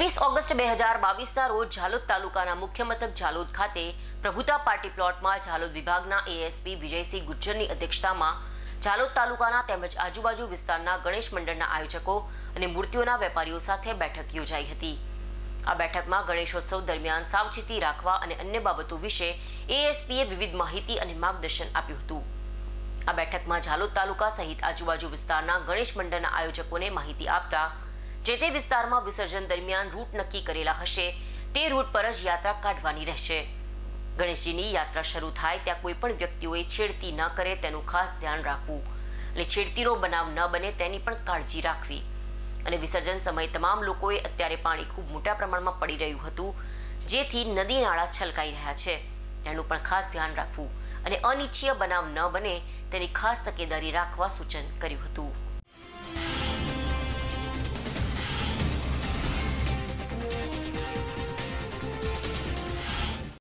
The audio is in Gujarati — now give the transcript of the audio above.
23 ઓગસ્ટ 2022ના રોજ ઝાલોદ તાલુકાના મુખ્ય મથક ઝાલોદ ખાતે પ્રભુતા પાર્ટી પ્લોટમાં ઝાલોદ વિભાગના એએસપી વિજયસિંહ ગુજ્જરની અધ્યક્ષતામાં ઝાલોદ તાલુકાના તેમજ આજુબાજુ વિસ્તારના ગણેશ મંડળના આયોજકો અને મૂર્તિઓના વેપારીઓ સાથે બેઠક યોજાઈ હતી। આ બેઠકમાં ગણેશોત્સવ દરમિયાન સાવચેતી રાખવા અને અન્ય બાબતો વિશે એએસપીએ વિવિધ માહિતી અને માર્ગદર્શન આપ્યું હતું। આ બેઠકમાં ઝાલોદ તાલુકા સહિત આજુબાજુ વિસ્તારના ગણેશ મંડળના આયોજકોને માહિતી આપતા જે તે વિસ્તારમાં વિસર્જન દરમિયાન રૂટ નક્કી કરેલા હશે તે રૂટ પર જ યાત્રા કાઢવાની રહેશે। ગણેશજીની યાત્રા શરૂ થાય ત્યાં કોઈ પણ વ્યક્તિઓએ છેડતી ન કરે તેનું ખાસ ધ્યાન રાખવું અને છેડતીનો બનાવ ન બને તેની પણ કાળજી રાખવી અને વિસર્જન સમયે તમામ લોકોએ અત્યારે પાણી ખૂબ મોટા પ્રમાણમાં પડી રહ્યું હતું જેથી નદી નાળા છલકાઈ રહ્યા છે તેનું પણ ખાસ ધ્યાન રાખવું અને અનિચ્છનીય બનાવ ન બને તેની ખાસ તકેદારી રાખવા સૂચન કર્યું હતું।